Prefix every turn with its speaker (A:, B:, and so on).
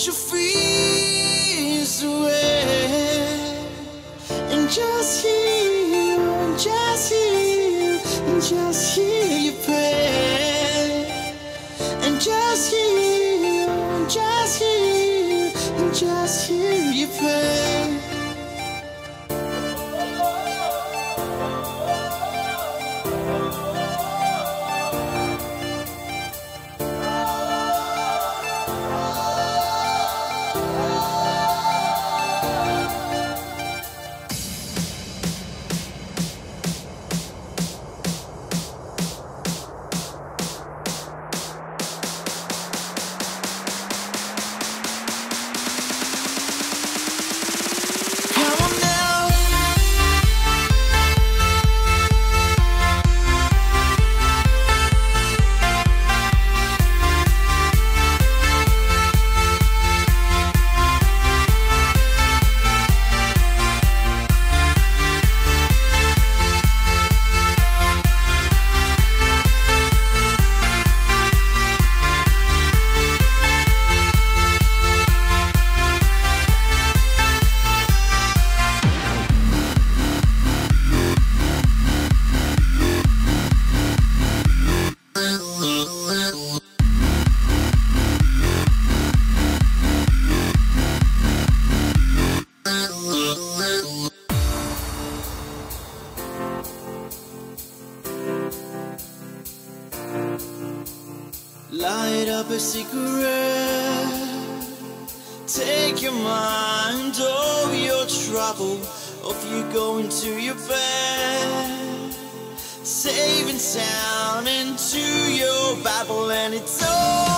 A: put your fears away and just hear you, and just hear you, and just hear you pray, and just hear you, and just hear you, and just hear you pray. Light up a cigarette, take your mind over your trouble, off you go into your bed, saving sound into your Bible, and it's all